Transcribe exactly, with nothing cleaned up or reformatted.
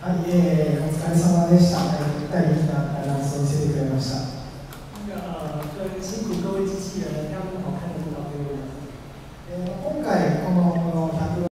はい、えー、お疲れ様でした。ゆったりしたダンスを見せてくれました。 那个呃，跟辛苦各位机器人，他们